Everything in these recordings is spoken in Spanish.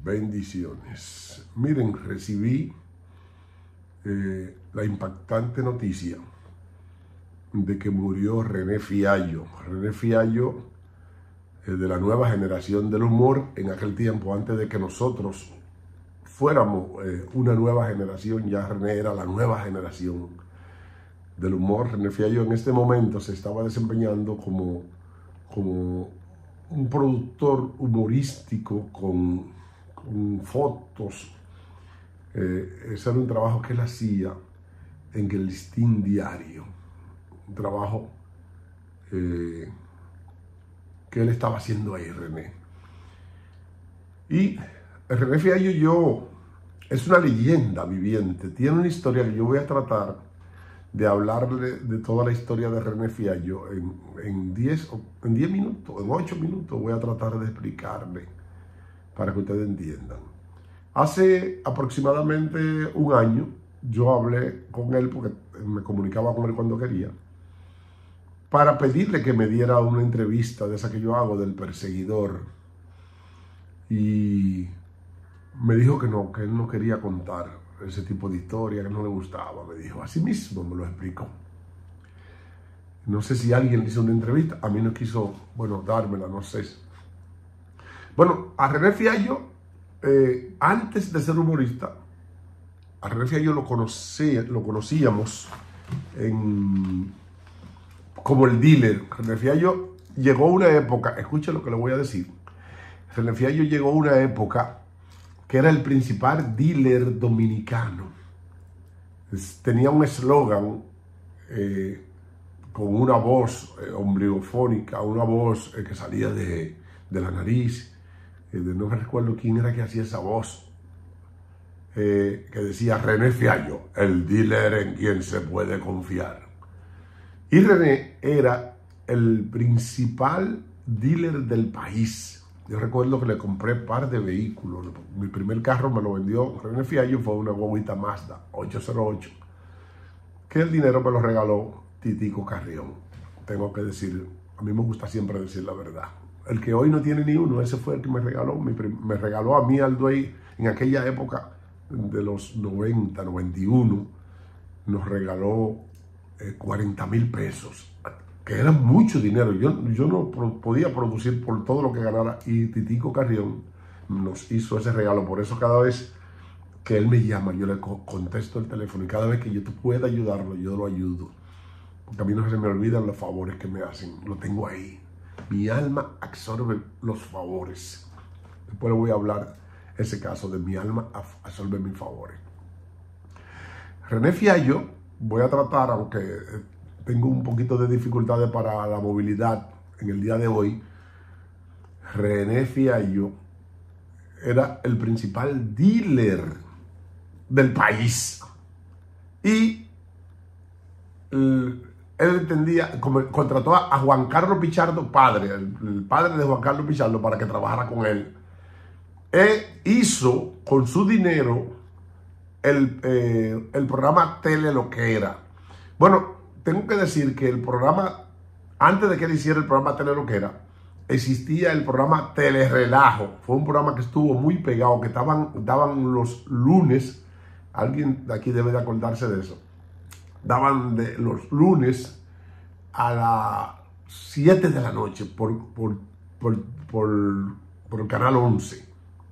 Bendiciones. Miren, recibí la impactante noticia de que murió René Fiallo. René Fiallo, de la nueva generación del humor, en aquel tiempo, antes de que nosotros fuéramos una nueva generación, ya René era la nueva generación del humor. René Fiallo en este momento se estaba desempeñando como un productor humorístico con fotos. Ese era un trabajo que él hacía en el Listín Diario, un trabajo que él estaba haciendo ahí, René. Y René Fiallo es una leyenda viviente, tiene una historia que yo voy a tratar de hablarle de toda la historia de René Fiallo en 10 minutos, en 8 minutos voy a tratar de explicarle para que ustedes entiendan. Hace aproximadamente un año yo hablé con él, porque me comunicaba con él cuando quería, para pedirle que me diera una entrevista de esa que yo hago del perseguidor. Y me dijo que él no quería contar ese tipo de historia, que no le gustaba. Me dijo, así mismo me lo explicó. No sé si alguien le hizo una entrevista, a mí no quiso, dármela, no sé. Bueno, a René Fiallo, antes de ser humorista, a René Fiallo lo conocíamos como el dealer. René Fiallo llegó a una época, escuchen lo que le voy a decir. René Fiallo llegó a una época que era el principal dealer dominicano. Tenía un eslogan con una voz ombligofónica, una voz que salía de la nariz. No me recuerdo quién era que hacía esa voz. Que decía René Fiallo, el dealer en quien se puede confiar. Y René era el principal dealer del país. Yo recuerdo que le compré un par de vehículos. Mi primer carro me lo vendió René Fiallo, fue una guaguita Mazda 808, que el dinero me lo regaló Titico Carrión. Tengo que decir, a mí me gusta siempre decir la verdad. El que hoy no tiene ni uno, ese fue el que me regaló. Me regaló a mí, Aldoy, en aquella época de los 90, 91, nos regaló 40,000 pesos. Que era mucho dinero. Yo no podía producir por todo lo que ganara, y Titico Carrión nos hizo ese regalo. Por eso cada vez que él me llama, yo le contesto el teléfono, y cada vez que yo pueda ayudarlo, yo lo ayudo, porque a mí no se me olvidan los favores que me hacen. Lo tengo ahí. Mi alma absorbe los favores. Después le voy a hablar ese caso de mi alma absorbe mis favores. René Fiallo, voy a tratar, aunque tengo un poquito de dificultades para la movilidad en el día de hoy. René Fiallo era el principal dealer del país. Y él entendía, contrató a Juan Carlos Pichardo, padre, el padre de Juan Carlos Pichardo, para que trabajara con él. Él hizo con su dinero el programa Tele Lo Que Era. Bueno, tengo que decir que el programa, antes de que él hiciera el programa Tele Lo Que Era, existía el programa Tele Relajo. Fue un programa que estuvo muy pegado, que daban los lunes. Alguien de aquí debe de acordarse de eso. Daban los lunes a las 7 de la noche por el canal 11.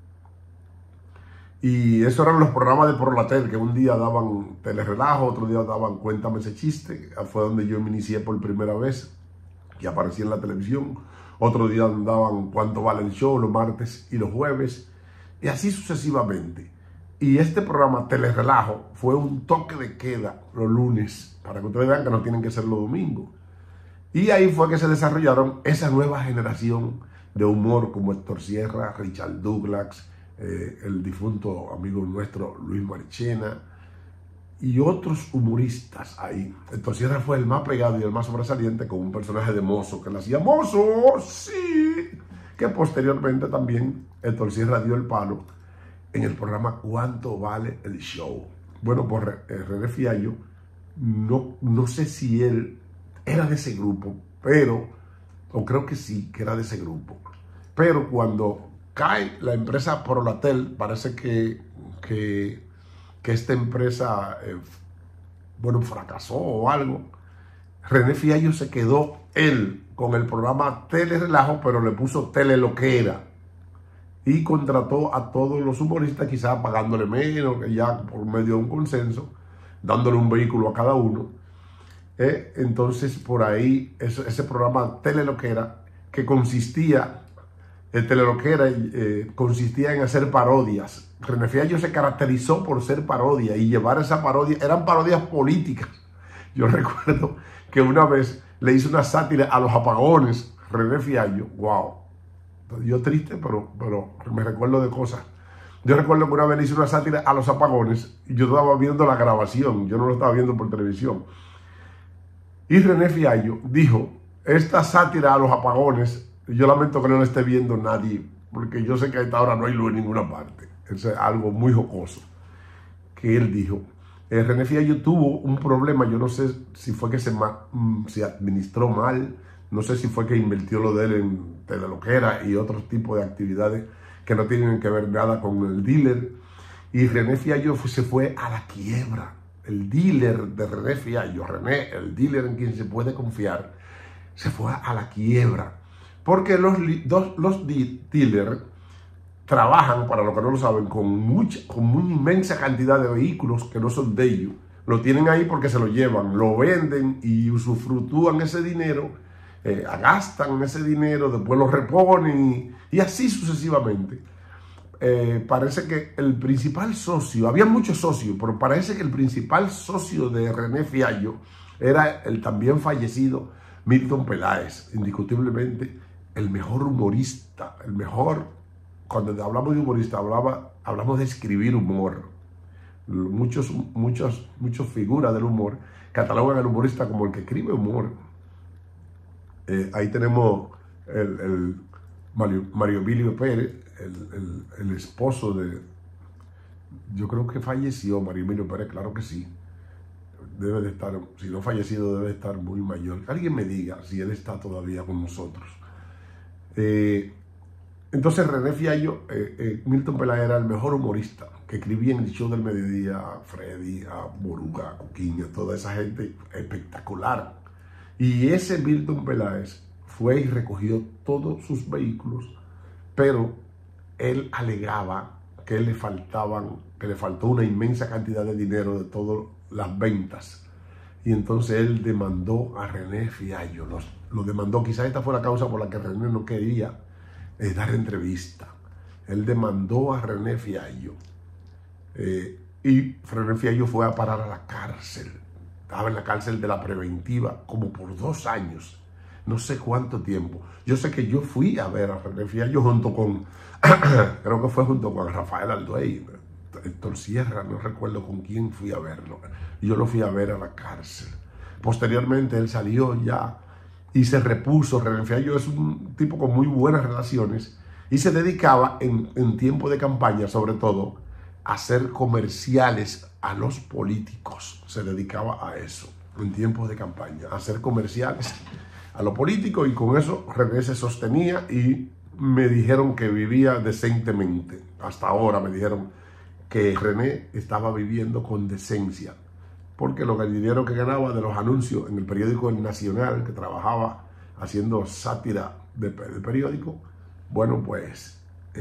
Y esos eran los programas de Prolatel, que un día daban Telerelajo, otro día daban Cuéntame Ese Chiste. Fue donde yo me inicié por primera vez, que aparecía en la televisión. Otro día daban Cuánto Vale el Show, los martes y los jueves. Y así sucesivamente. Y este programa Telerelajo fue un toque de queda los lunes, para que ustedes vean que no tienen que ser los domingos. Y ahí fue que se desarrollaron esa nueva generación de humor, como Héctor Sierra, Richard Douglas, el difunto amigo nuestro Luis Marichena y otros humoristas ahí. Héctor Sierra fue el más pegado y el más sobresaliente, con un personaje de mozo que le hacía mozo, sí, que posteriormente también Héctor Sierra dio el palo en el programa Cuánto Vale el Show. Bueno, pues René Fiallo, no sé si él era de ese grupo, o creo que sí, que era de ese grupo. Pero cuando cae la empresa Prolatel, parece que esta empresa, bueno, fracasó o algo. René Fiallo se quedó él con el programa Tele Relajo, pero le puso Tele Loquera. Y contrató a todos los humoristas, quizás pagándole menos, que ya por medio de un consenso, dándole un vehículo a cada uno. Entonces, por ahí, ese programa Teleloquera, que consistía, consistía en hacer parodias. René Fiallo se caracterizó por ser parodia y llevar esa parodia, eran parodias políticas. Yo recuerdo que una vez le hizo una sátira a los apagones, René Fiallo, wow. Yo triste, pero me recuerdo de cosas. Yo recuerdo que una vez le hice una sátira a los apagones y yo estaba viendo la grabación, yo no lo estaba viendo por televisión. Y René Fiallo dijo, esta sátira a los apagones, yo lamento que no la esté viendo nadie, porque yo sé que a esta hora no hay luz en ninguna parte. Eso es algo muy jocoso que él dijo. René Fiallo tuvo un problema, yo no sé si fue que se administró mal, no sé si fue que invirtió lo de él en Teleloquera y otros tipos de actividades que no tienen que ver nada con el dealer. Y René Fiallo se fue a la quiebra. El dealer de René Fiallo, René, el dealer en quien se puede confiar, se fue a la quiebra. Porque los dealers trabajan, para los que no lo saben, con una inmensa cantidad de vehículos que no son de ellos. Lo tienen ahí porque se lo llevan, lo venden y usufructúan ese dinero. Gastan ese dinero, después lo reponen y así sucesivamente. Parece que el principal socio, había muchos socios, pero parece que el principal socio de René Fiallo era el también fallecido Milton Peláez, indiscutiblemente el mejor humorista, el mejor. Cuando hablamos de humorista, hablamos de escribir humor. Muchas figuras del humor catalogan al humorista como el que escribe humor. Ahí tenemos el Mario Emilio Pérez, el esposo de... Yo creo que falleció Mario Emilio Pérez, claro que sí. Debe de estar, si no fallecido, debe de estar muy mayor. Alguien me diga si él está todavía con nosotros. Entonces René Fiallo, Milton Peláez era el mejor humorista, que escribía en el show del mediodía, a Freddy, a Boruga, a Coquiña, toda esa gente espectacular. Y ese Milton Peláez fue y recogió todos sus vehículos, pero él alegaba que le faltó una inmensa cantidad de dinero de todas las ventas. Y entonces él demandó a René Fiallo, lo demandó. Quizás esta fue la causa por la que René no quería dar entrevista. Él demandó a René Fiallo y René Fiallo fue a parar a la cárcel. Estaba en la cárcel de la preventiva como por 2 años, no sé cuánto tiempo. Yo sé que yo fui a ver a René Fiallo junto con, creo que fue junto con Rafael Alduey, Héctor Sierra, no recuerdo con quién fui a verlo. Yo lo fui a ver a la cárcel. Posteriormente él salió ya y se repuso. René Fiallo es un tipo con muy buenas relaciones y se dedicaba en tiempo de campaña, sobre todo, a hacer comerciales a los políticos. Se dedicaba a eso en tiempos de campaña, a hacer comerciales a los políticos, y con eso René se sostenía y me dijeron que vivía decentemente. Hasta ahora me dijeron que René estaba viviendo con decencia, porque el dinero que ganaba de los anuncios en el periódico El Nacional, que trabajaba haciendo sátira del periódico, bueno, pues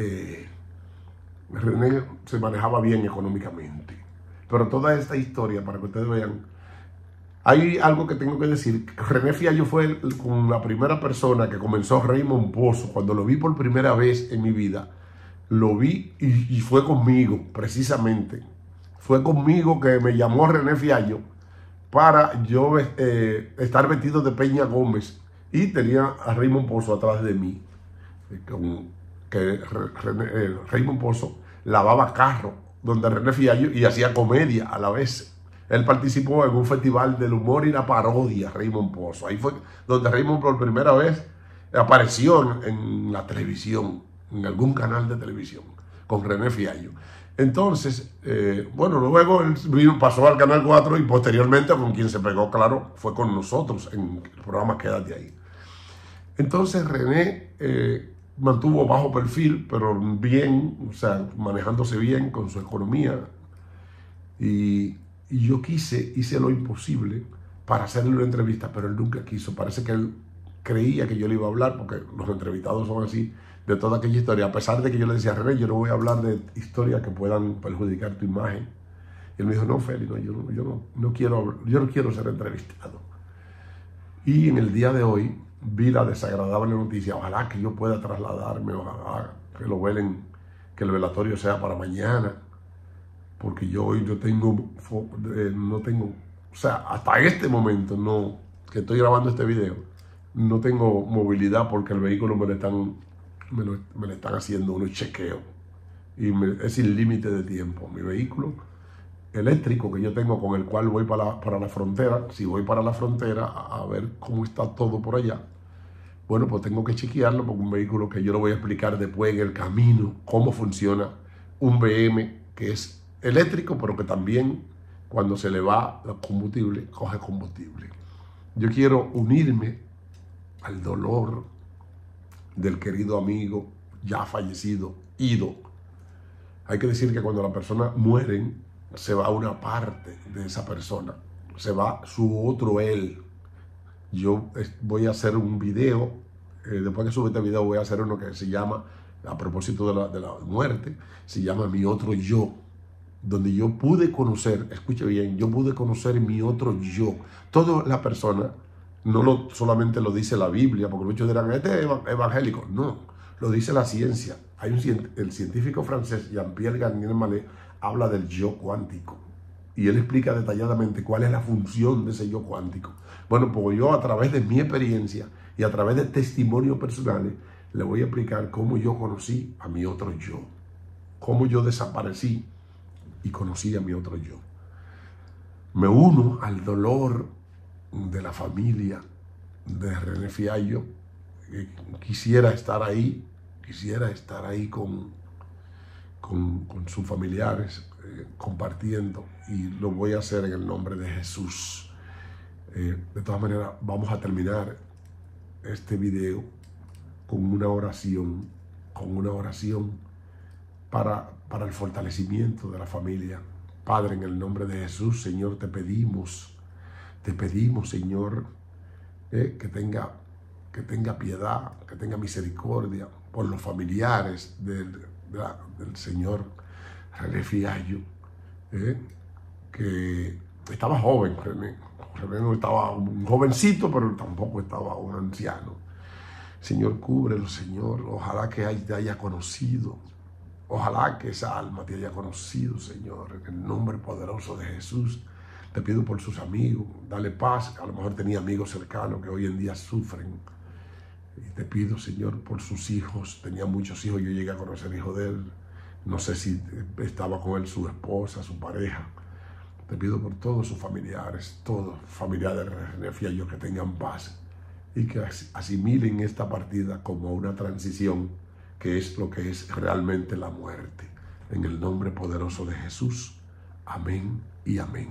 René se manejaba bien económicamente. Pero toda esta historia, para que ustedes vean, hay algo que tengo que decir. René Fiallo fue la primera persona que comenzó Raymond Pozo. Cuando lo vi por primera vez en mi vida, lo vi y fue conmigo, precisamente. Fue conmigo que me llamó René Fiallo para yo estar vestido de Peña Gómez, y tenía a Raymond Pozo atrás de mí. Raymond Pozo lavaba carro donde René Fiallo y hacía comedia a la vez. Él participó en un festival del humor y la parodia, Raymond Pozo. Ahí fue donde Raymond por primera vez apareció en la televisión, en algún canal de televisión, con René Fiallo. Entonces, bueno, luego él pasó al Canal 4 y posteriormente con quien se pegó, claro, fue con nosotros en el programa Quédate Ahí. Entonces René mantuvo bajo perfil, pero bien, o sea, manejándose bien con su economía. Y yo hice lo imposible para hacerle una entrevista, pero él nunca quiso. Parece que él creía que yo le iba a hablar, porque los entrevistados son así, de toda aquella historia. A pesar de que yo le decía, René, yo no voy a hablar de historias que puedan perjudicar tu imagen. Y él me dijo, no, Félix, no, yo no quiero ser entrevistado. Y en el día de hoy vi la desagradable noticia. Ojalá que yo pueda trasladarme, ojalá que lo velen, que el velatorio sea para mañana, porque yo hoy no tengo, o sea, hasta este momento que estoy grabando este video, no tengo movilidad porque el vehículo me le están haciendo unos chequeos y es sin límite de tiempo. Mi vehículo eléctrico que yo tengo, con el cual voy para la frontera, si voy para la frontera a ver cómo está todo por allá, bueno, pues tengo que chequearlo, porque un vehículo que yo lo voy a explicar después en el camino, cómo funciona un BM que es eléctrico, pero que también cuando se le va el combustible, coge combustible. Yo quiero unirme al dolor del querido amigo ya fallecido, Ido. Hay que decir que cuando las personas mueren, se va una parte de esa persona, se va su otro él. Yo voy a hacer un video, después que sube este video voy a hacer uno que se llama, a propósito de la muerte, se llama Mi Otro Yo, donde yo pude conocer, escuche bien, yo pude conocer mi otro yo. Toda la persona, solamente lo dice la Biblia, porque muchos dirán, este es evangélico. No, lo dice la ciencia. El científico francés Jean-Pierre Garnier-Mallet habla del yo cuántico. Y él explica detalladamente cuál es la función de ese yo cuántico. Bueno, pues yo a través de mi experiencia y a través de testimonios personales, le voy a explicar cómo yo conocí a mi otro yo. Cómo yo desaparecí y conocí a mi otro yo. Me uno al dolor de la familia de René Fiallo. Quisiera estar ahí con sus familiares, compartiendo, y lo voy a hacer en el nombre de Jesús. De todas maneras, vamos a terminar este video con una oración para el fortalecimiento de la familia. Padre, en el nombre de Jesús, Señor, te pedimos, Señor, que tenga piedad, que tenga misericordia por los familiares del Señor René Fiallo, que estaba joven. René no estaba un jovencito, pero tampoco estaba un anciano. Señor, cúbrelo, Señor. Ojalá que te haya conocido. Ojalá que esa alma te haya conocido, Señor. En el nombre poderoso de Jesús, te pido por sus amigos. Dale paz. A lo mejor tenía amigos cercanos que hoy en día sufren. Y te pido, Señor, por sus hijos. Tenía muchos hijos. Yo llegué a conocer el hijo de él. No sé si estaba con él su esposa, su pareja. Te pido por todos sus familiares, todos familiares de René Fiallo, que tengan paz y que asimilen esta partida como una transición, que es lo que es realmente la muerte. En el nombre poderoso de Jesús. Amén y amén.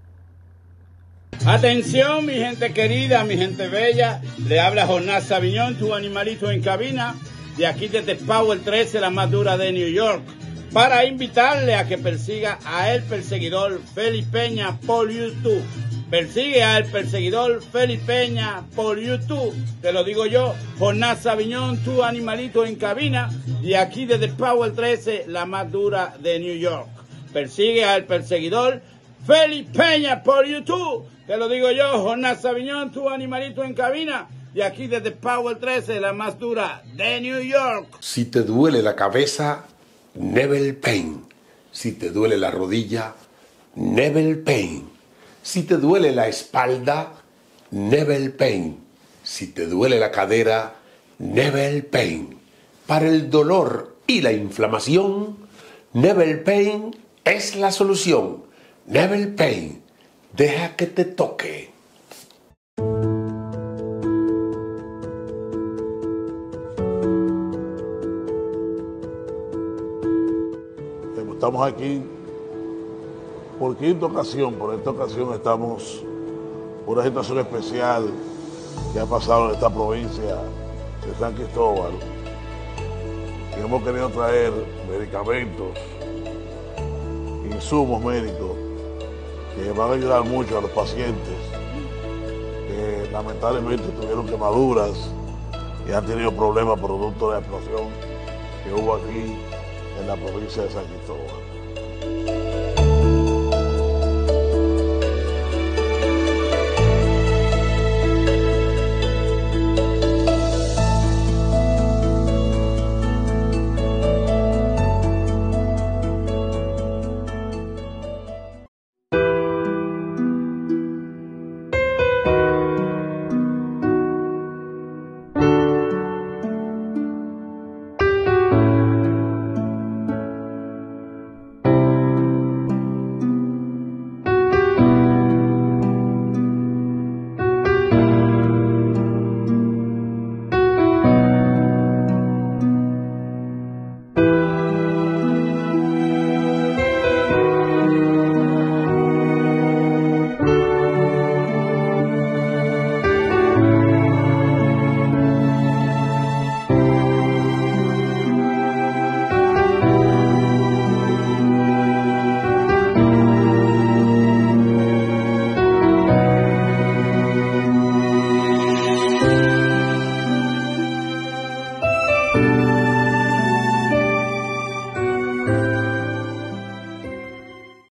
Atención, mi gente querida, mi gente bella. Le habla Jonás Saviñón, tu animalito en cabina, de aquí desde Power 13, la más dura de New York, para invitarle a que persiga a El Perseguidor Félix Peña por YouTube. Persigue a El Perseguidor Félix Peña por YouTube. Te lo digo yo, Jonás Saviñón, tu animalito en cabina, de aquí desde Power 13, la más dura de New York. Persigue a El Perseguidor Félix Peña por YouTube. Te lo digo yo, Jonás Saviñón, tu animalito en cabina, de aquí desde Power 13, la más dura de New York. Si te duele la cabeza, Nebel Pain. Si te duele la rodilla, Nebel Pain. Si te duele la espalda, Nebel Pain. Si te duele la cadera, Nebel Pain. Para el dolor y la inflamación, Nebel Pain es la solución. Nebel Pain. Deja que te toque. Estamos aquí por quinta ocasión. Por esta ocasión estamos por una situación especial que ha pasado en esta provincia de San Cristóbal. y hemos querido traer medicamentos, insumos médicos que van a ayudar mucho a los pacientes que lamentablemente tuvieron quemaduras y han tenido problemas producto de la explosión que hubo aquí en la provincia de San Cristóbal.